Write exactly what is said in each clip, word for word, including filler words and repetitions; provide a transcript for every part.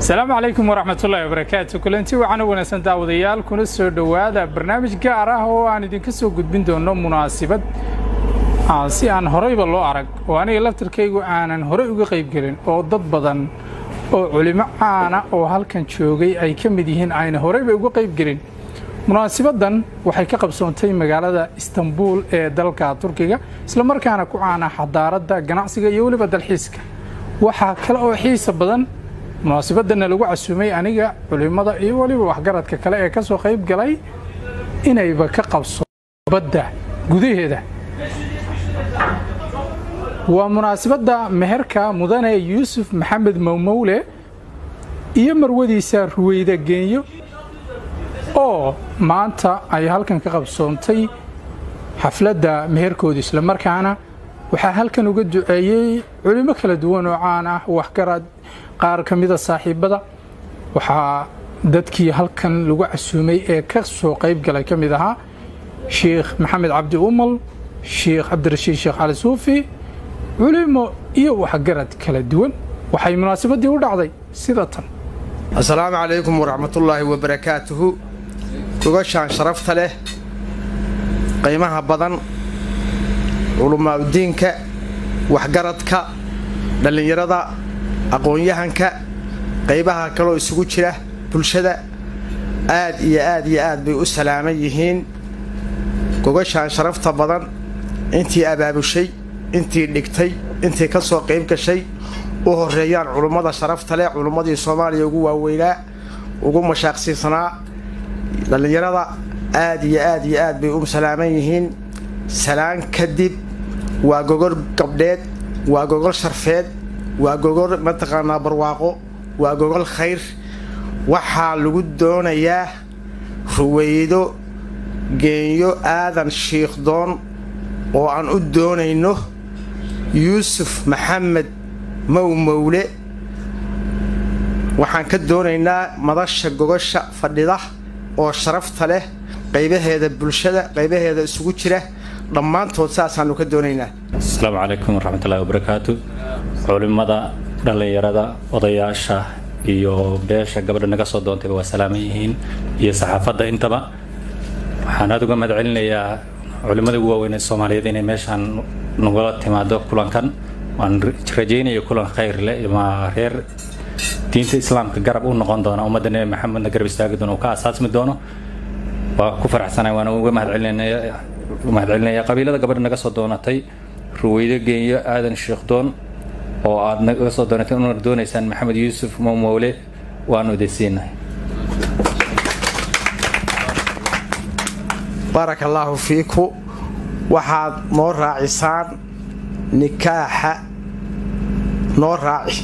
السلام عليكم ورحمة الله وبركاته. كلنتي وعنا ونسان داوديال كنا سو دوادا برنامج gaar ah oo aan idin ka soo gudbin doono munaasabad aan si aan horeyba loo arag oo aniga laftirkaygu aanan horey uga qayb galin oo dad badan oo culimo caana oo halkan joogay ay ka mid yihiin ayna horeyba uga qayb galin. munaasabadan waxay ka qabsoontay magaalada Istanbul ee dalka Turkiga isla markaana ku caana xadaarada ganacsiga iyo waliba dalxiiska. waxa kale oo xiisa badan munaasabadana lagu casuumay aniga culimada iyo waliba waxgaradka kale ee ka soo qayb galay inayba ka qabso badda gudaheeda. waa munaasabada meherka mudane Yuusuf Maxamed Mawmawle iyo marwadiisa Ruweyda Genyo oo maanta ay halkan ka qabsoontay xafladda meherkoodii isla markaana waxa halkan uga duceeyay culimo kala duwan oo caan ah waxgarad qaar kamida saaxiibada. waxa dadkii halkan lagu casuumay ee ka soo qayb galay kamid aha Sheikh Maxamed Cabdi Umal, Sheikh Abdirashiid Sheikh Ali Suufi, culimo iyo waxgarad kala duwan. waxay munaasabadii u dhacday sida tan. Assalaamu alaykum wa rahmatullahi wa barakatuhu. kugashaan sharafta leh qiimaha badan culumaa diinka waxgaradka dhalinyarada aqoon-yahanka qaybaha kale oo isugu jira bulshada aad iyo aad iyo aad bay u salaaman yihiin. kugashaan sharafta badan intii abaabushay intii dhigtay intii ka soo qayb gashay u horeeyaan culimada sharafta leh culimadii Soomaaliya ugu waaweynaa ugu mashaaqsiisanaa dhalinyarada aad iyo aad iyo aad bay u salaaman yihiin. salaan kadib waa gogol gabdheed waa gogol sharfeed waa gogol mataqaanaa barwaaqo waa gogol khayr. waxaa lagu doonayaa Ruweydo Genyo aadan Sheikh Doon oo aan u doonayno Yuusuf Maxamed Mawmawle. waxaan ka doonaynaa madasha gogosha fadhida oo sharafta leh qaybaheeda bulshada qaybaheeda isugu jira dhammaantood saasaanu ka doonaynaa. Assalaamu alaykum wa rahmatullahi wa barakatuh. culimada dhalinyarada odayaasha iyo beesha gabadha naga soo doontay waa salaaman yihiin iyo saxaafadda intaba. waxaan aad uga mahadcelinayaa culimada ugu waaweyn ee Soomaaliyeed inay meeshan nagala timaado kulankan. waan rajaynayaa kulan khayr leh ma reer diinta islaamka garab u noqon doona ummadda Nabi Maxamed garab istaagi doona oo ka asaasmi doono. waa ku faraxsanahay waan uga mahadcelinayaa mahadcelinayaa qabiilada gabadha naga soo doonatay Ruweyda Genyo aadan Sheikh Doon oo aad naga soo doonatay inuu doonaysaan Maxamed Yuusuf Mawmawle waan u deesinay. barakallahu fiiku. waxaad noo raacisaan nikaaxa noo raaci.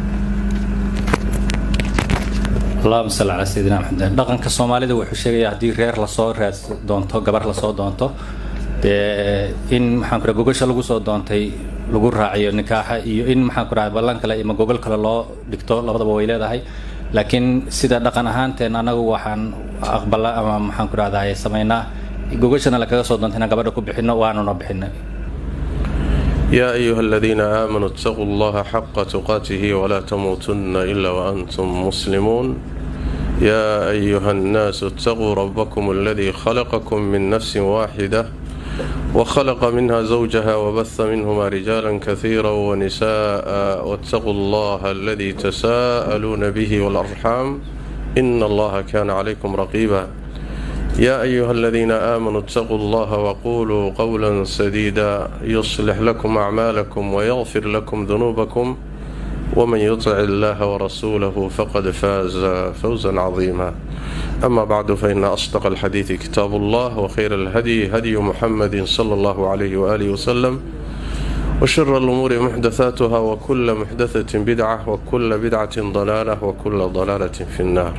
اللهم صل على سيدنا محمد. dhaqanka Soomaalida wuxuu sheegayaa hadii reer la soo raad doonto gabar la soo doonto in maxaan ku gogosha lagu soo doontay lagu raaciyo nikaaxa iyo in maxaan ku raacay ballan kale iyo gogol kale loo dhigto labadaba way leedahay. laakiin sida dhaqan ahaanteen anagu waxaan aqbalaa ama maxaan ku raacay sameynaa gogoshana la kaga soo doontayna gabadha ku bixino waanu na bixinay. يا أيها الذين آمنوا اتقوا الله حق تقاته ولا تموتن إلا وأنتم مسلمون. يا أيها الناس اتقوا ربكم الذي خلقكم من نفس واحدة وخلق منها زوجها وبث منهما رجالا كثيرا ونساء واتقوا الله الذي تساءلون به والأرحام إن الله كان عليكم رقيبا. يا أيها الذين آمنوا اتقوا الله وقولوا قولا سديدا يصلح لكم أعمالكم ويغفر لكم ذنوبكم ومن يطع الله ورسوله فقد فاز فوزا عظيما. أما بعد فإن أصدق الحديث كتاب الله وخير الهدي هدي محمد صلى الله عليه وآله وسلم وشر الأمور محدثاتها وكل محدثة بدعة وكل بدعة ضلالة وكل ضلالة في النار.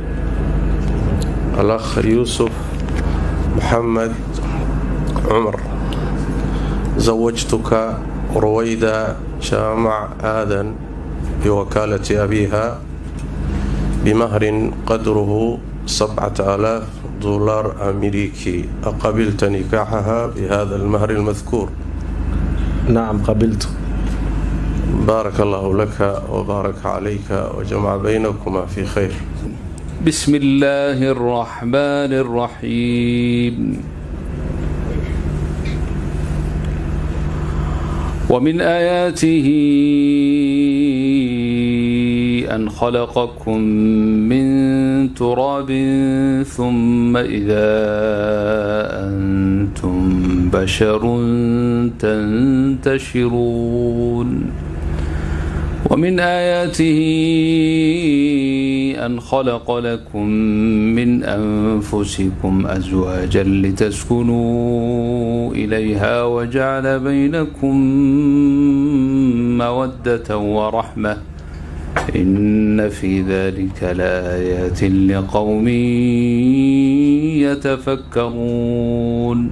الأخ يوسف محمد عمر زوجتك رويدة جامع آذن بوكالة أبيها بمهر قدره سبعة آلاف دولار أمريكي. أقبلت نكاحها بهذا المهر المذكور؟ نعم قبلت. بارك الله لك وبارك عليك وجمع بينكما في خير. بسم الله الرحمن الرحيم. ومن آياته أن خلقكم من تراب ثم إذا أنتم بشر تنتشرون. ومن آياته أن خلق لكم من أنفسكم أزواجا لتسكنوا إليها وجعل بينكم مودة ورحمة إن في ذلك لآيات لقوم يتفكرون.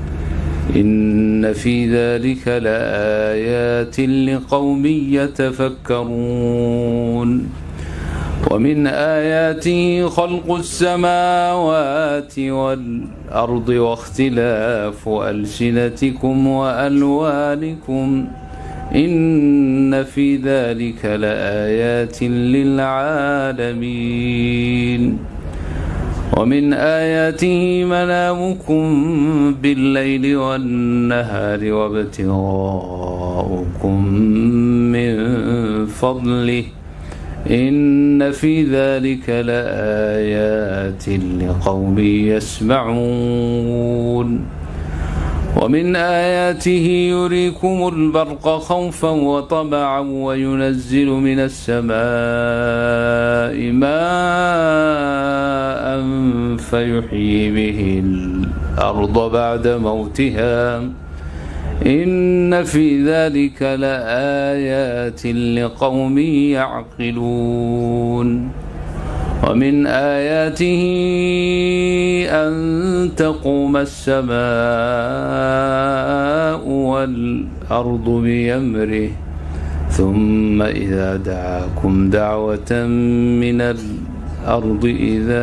إن في ذلك لآيات لقوم يتفكرون. ومن آياته خلق السماوات والأرض واختلاف ألسنتكم وألوانكم إن في ذلك لآيات للعالمين. ومن آياته منامكم بالليل والنهار وابتغاؤكم من فضله إن في ذلك لآيات لقوم يسمعون. ومن آياته يريكم البرق خوفا وطمعا وينزل من السماء ماء فيحيي به الأرض بعد موتها إن في ذلك لآيات لقوم يعقلون. ومن آياته أن تقوم السماء والأرض بأمره ثم إذا دعاكم دعوة من الأرض إذا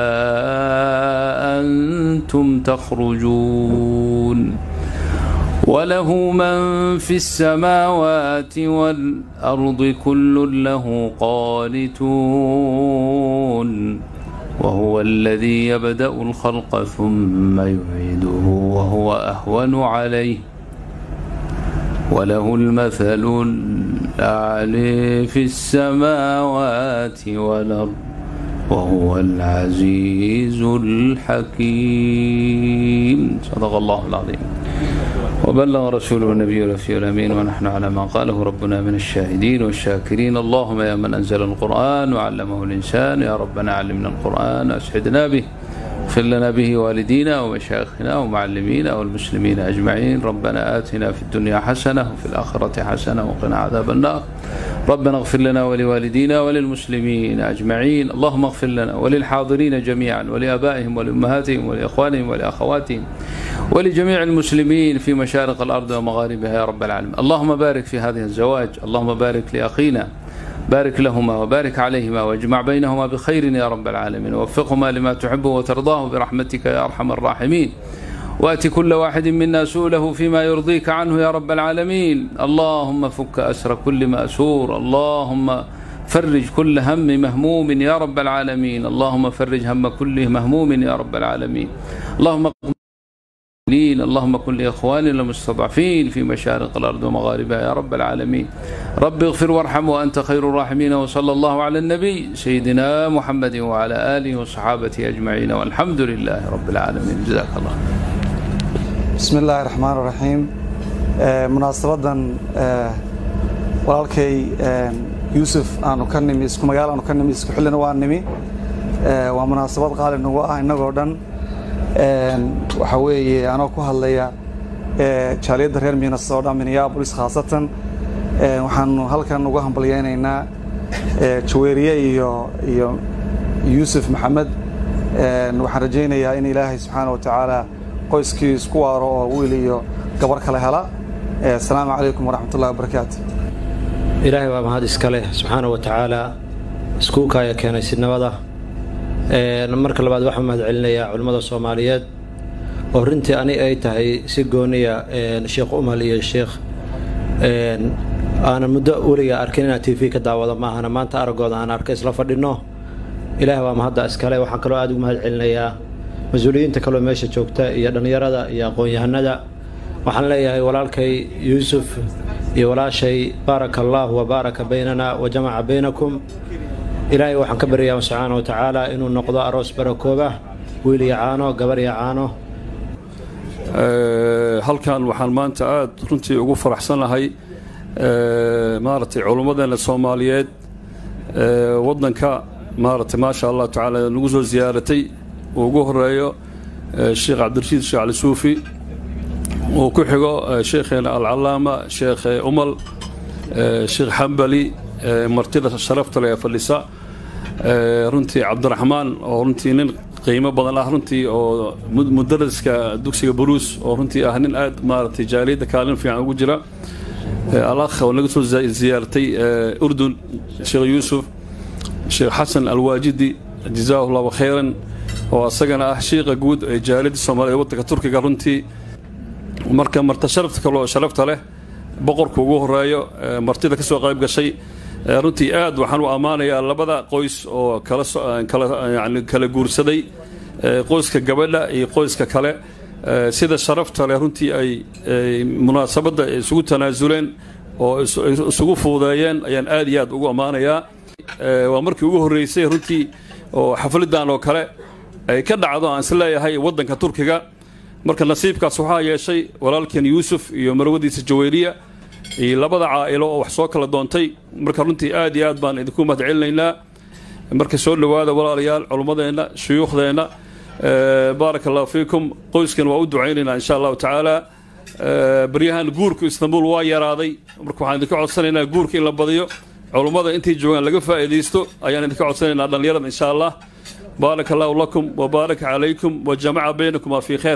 أنتم تخرجون. وله من في السماوات والأرض كل له قانتون وهو الذي يبدأ الخلق ثم يعيده وهو أهون عليه وله المثل الأعلى في السماوات والأرض وهو العزيز الحكيم. صدق الله العظيم. وبلغ رسوله النبي الرفيع الأمين ونحن على ما قاله ربنا من الشاهدين والشاكرين. اللهم يا من أنزل القرآن وعلمه الإنسان يا ربنا علمنا القرآن وأسعدنا به اغفر لنا به والدينا ومشايخنا ومعلمينا والمسلمين أجمعين. ربنا آتنا في الدنيا حسنة وفي الآخرة حسنة وقنا عذاب النار. ربنا اغفر لنا ولوالدينا وللمسلمين أجمعين. اللهم اغفر لنا وللحاضرين جميعا ولآبائهم ولأمهاتهم ولإخوانهم ولأخواتهم ولجميع المسلمين في مشارق الأرض ومغاربها يا رب العالمين. اللهم بارك في هذه الزواج. اللهم بارك لأخينا بارك لهما وبارك عليهما واجمع بينهما بخير يا رب العالمين ووفقهما لما تحبه وترضاه برحمتك يا أرحم الراحمين. وأتي كل واحد منا سؤله فيما يرضيك عنه يا رب العالمين. اللهم فك أسر كل مأسور. اللهم فرج كل هم مهموم يا رب العالمين. اللهم فرج هم كل مهموم يا رب العالمين. اللهم اللهم كن لإخواننا المستضعفين في مشارق الأرض ومغاربها يا رب العالمين. رب اغفر وارحم وأنت خير الراحمين. وصلى الله على النبي سيدنا محمد وعلى آله وصحابته أجمعين والحمد لله رب العالمين. جزاك الله. بسم الله الرحمن الرحيم. مناسبة walaalkay Yuusuf aanu ka nimi isku magaal aanu ka nimi isku xilina waa nimi waa munaasabad qaali nagu ah inagoo dhan waxa weeye anoo ku hadlaya jaaliyada reer Minnesota Minneapolis khaasatan waxaan halkan uga hambalyeynaa Jaweeriye iyo iyo Yuusuf Maxamed waxaan rajaynayaa in Ilaahay subhanahu wa ta'ala qoyskii isku waaro oo wiil iyo gabar kale hela. Assalaamu alaykum wa rahmatullahi wa barakatuh. إلهي ومهد إسكاله سبحانه وتعالى سكوكا يا كان سنوده نمرك اللي بعد واحد مهد علنا يا علماء الصوماليات ورنتي أنا أي تهي سجونية الشيخ أمالي الشيخ aanan muddo weliga arkin inaan t v ka daawado maahana maanta araggooda aan arka isla fadhinno ilaahay waa mahadda iskale. waxaan kaloo aad ugu mahad celinayaa mas-uuliyiinta kaloo meesha joogta iyo dhallinyarada iyo aqoon-yahanada. waxaan leeyahay walaalkay yuusuf iyo walaashay baaraka allaahu wa baaraka baynana wa jamaca baynakum. ilaahay waxaan ka baryayaa subxaana wa tacaala inuu noqdo aroos barakooba, wiil iyo caano, gabar iyo caano. halkan waxaan maanta aad runtii ugu faraxsanahay maaragtay culummadeena Soomaaliyeed waddanka maaragtay maasha Allah tacaala nagu soo ziyaaratay oo ugu horeeyo Sheekh Cabdirashiid Sheekh Ali Suufi oo ku xigo Sheekheena Al-Allaama Sheekh Umal Sheekh Hanbali martida sharafta leh fadhisa runtii Cabdiraxmaan oo runtii nin qiimo badan ah runtii oo mudaraska dugsiga Buruus oo runtii ah nin aad maaragtay jaaliyada kaalin fiican ugu jira. الأخ ونقص زيارتي أردن الشيخ يوسف الشيخ حسن الواجدي جزاه الله خيرا وسجن أحشيق جود جالد الصومالي وقت تركي قرنتي مركب مرت شرفت كله شرفت له بقر كوجه رايو مرتدى كسوة قريب شيء رنتي آد وحنو أمانة يا الله بدأ قويس أو كلا كلا يعني كلا جورسدي قويس كجبلة قويس ككلا sida sharafta leh runtii ay munaasabada isugu tanaazuleen oo isugu fuudeeyeen ayaan aad iyo aad ugu amaanayaa. waa markii ugu horeysay runtii oo xafladan oo kale ay ka dhacdo aan isleeyahay waddanka Turkiga. marka nasiibkaas waxaa yeeshay walaalkeen Yuusuf iyo marwadiisa Jaweeriya iyo labada caa'ilo oo wax soo kala doontay. marka runtii aad iyo aad baan idinku mahad celinaynaa. marka soo dhawaada walaalayaal culummadeena shuyuukhdeena بارك الله فيكم. قوسكن وأود عيننا إن شاء الله تعالى. بريهان جورك إسطنبول وايا راضي مركو عندك عصرنا جورك إلا بديو علماء أنت جوان لقفة إديستو أيان عندك عصرنا على اليوم إن شاء الله. بارك الله لكم وبارك عليكم وجمع بينكم في خير.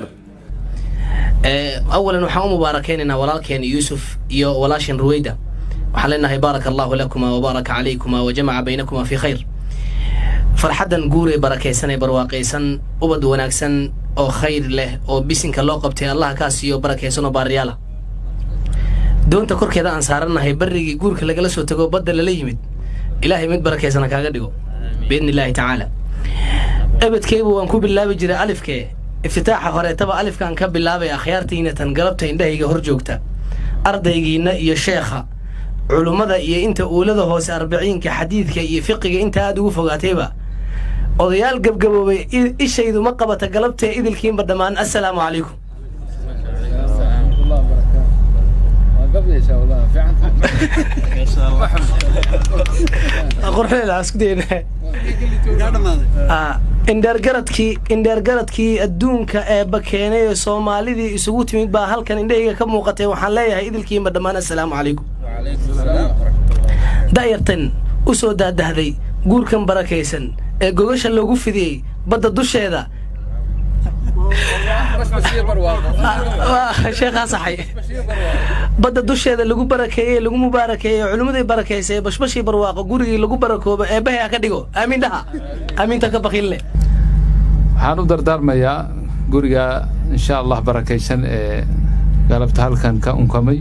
أولا وحوم مباركين إن ولكن يوسف يو ولاشن رويدا وحلنا بارك الله لكما وبارك عليكما وجمع بينكما في خير. فرحدن قوري بركيسان برواقيسان وبد وناكسان أو خير له أو بيسنك الله قبتي الله كاسيو بركيسان وباريالا دون تكور كذا أنصارنا هي بري قورك لجلس وتجو بدل اللي يمد إلهي مد بركيسان كاجديو بإذن الله تعالى. أبد كيبو وانكو بالله بجري ألف كي افتتاح هراء تبع ألف كان كب الله بأخيارتين تنقلبتين ده يجي هرجوكتا أرض يجينا يا شيخة علماء يا أنت أولده هوس أربعين كحديث كي فقه أنت أدو فوقاتيبا odayaal gabgaboobay ishaydu ma qabata galabtee idilkiin badamaan. assalaamu calaykum. indheergaradkii indheergaradkii adduunka ee bakeenay ee Soomaalidii isugu timid baa halkan indhahayga ka muuqatay. waxaan leeyahay idilkiin badamaan. assalaamu calaykum. daayartan u soo daadahday guurkan barakaysan ee gogasha lagu fidiyay badda dusheeda sheekha saxay badda dusheeda lagu barakeeyay lagu mubaarakeeyay culimadii barakeysay bashbashi barwaaqo gurigii lagu barakoobo ee bahay ka dhigo aamin dhaha aaminta ka baqille. waxaan u dardaarmayaa guriga insha Allah barakeysan ee galabta halkan ka unkamay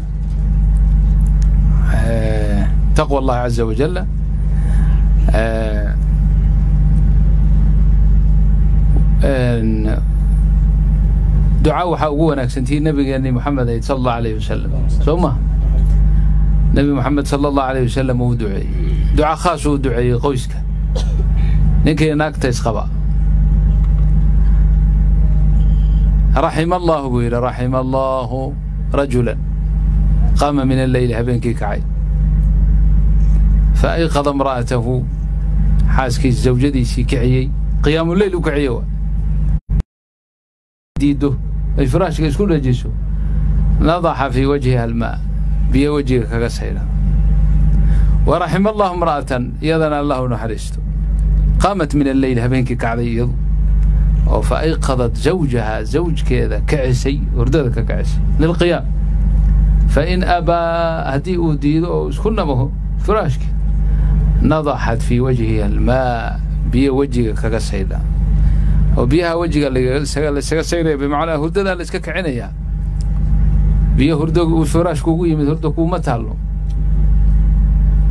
taqwa Allah azza wa jalla. دعاء وحاونا سنتي نبي محمد صلى الله عليه وسلم ثم نبي محمد صلى الله عليه وسلم ودعي دعاء خاص ودعي قوسك نكي ناك تسخبا رحم الله ويلا رحم الله رجلا قام من الليل هبنكي كعي فأيقظ امرأته حاسكي الزوجة سي كعيي قيام الليل وكعيوا ديدو الفراش كل جيسو نضح في وجهها الماء بي وجهك كسيرا ورحم الله امرأة يذن الله نحرسته قامت من الليل هبينك كعريض فأيقظت زوجها زوج كذا كعسي ورددك كعسي للقيام فإن أبى هدي وديدو كنا به فراشك نضحت في وجهها الماء بي وجهك كسيرا وبيها وجهك اللي سيرا بمعنى هرددا اللي سكك عنيا بيها هردو وفراش كوكو يمد هردو كو متالو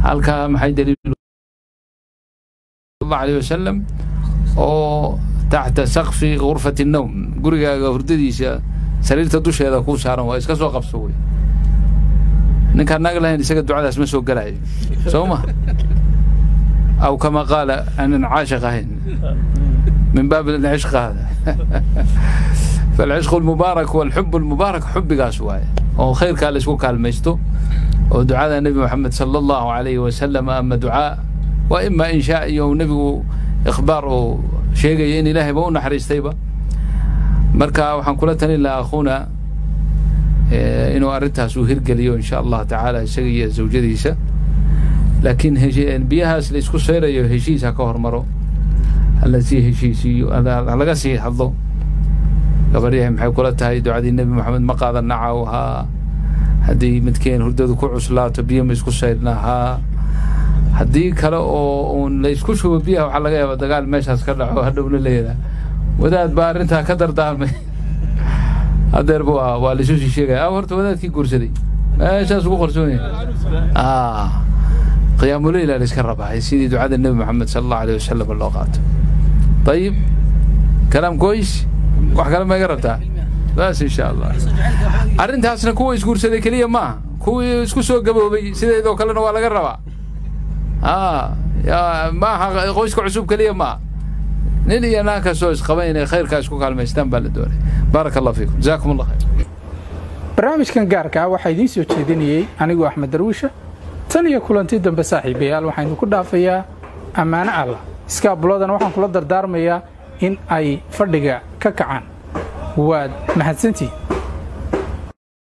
halkaa maxay daliil الله عليه وسلم oo taxta saqfi ghurfati an-nawm gurigaaga hurdadiisa sariirta dusheeda ku saaran waa iska soo qabso way ninka naag lahayn isaga ducadaas ma soo galaayo sooma aw kama qala an aashiqahin min bab al-ishq hada فالعشق المبارك والحب المبارك حب قاسواي او خير قال اسكو كالميستو ودعاء النبي محمد صلى الله عليه وسلم اما دعاء واما انشاء يوم نبي اخبار شيء ان الهي بو نحريستيبا marka waxaan kula talin lahaa akhuuna inuu arintaas uu hirgeliyo insha Allah taala isaga iyo zawjadiisa laakiin heshiin biyahaas la isku seerayo heshiisa ka hormaro alla si heshiisiyo laga sii hadlo gabadhii maxay kula tahay ducadii nabi maxamed ma qaadan nacawha hadii midkeen hurdadu ku cuslaato biyo ma isku seernaha hadii kale oo la isku shubo biyaha waxa laga yaabaa dagaal meeshaas ka dhaco hadhowna leeyahay wadaad baa arinta ka dardaarmay adeer baa waa la soo sheegay ah horta wadaadkii guursaday meeshaas ugu qorsoonay ah qiyaamul layl la iska rabaa sidii ducada nabi maxamed sallallahu alayhi wasallam loo qaato طيب كلام كويس wax kale ma garabtaa bas insha Allah arintaasna kuwa isguursaday kaliya ma kuwa isku soo gaboobay sideedoo kalena waa laga rabaa ah ya ma qoyska cusub kaliya ma nin iyo naaka soo isqabaynay khayrka isku kaalmaystaan baa la doonay barakallahu fiikum jazaakumullahu khayr barnaamijkan gaarka ah waxa idin soo jeedinayay anigu Axmed Darwiisha tan iyo kulantii dambe saaxiibayaal waxaan ku dhaafayaa amaana Allah iska buloodana waxaan kula dardaarmayaa in ay fadhiga ka kacaan waad mahadsantii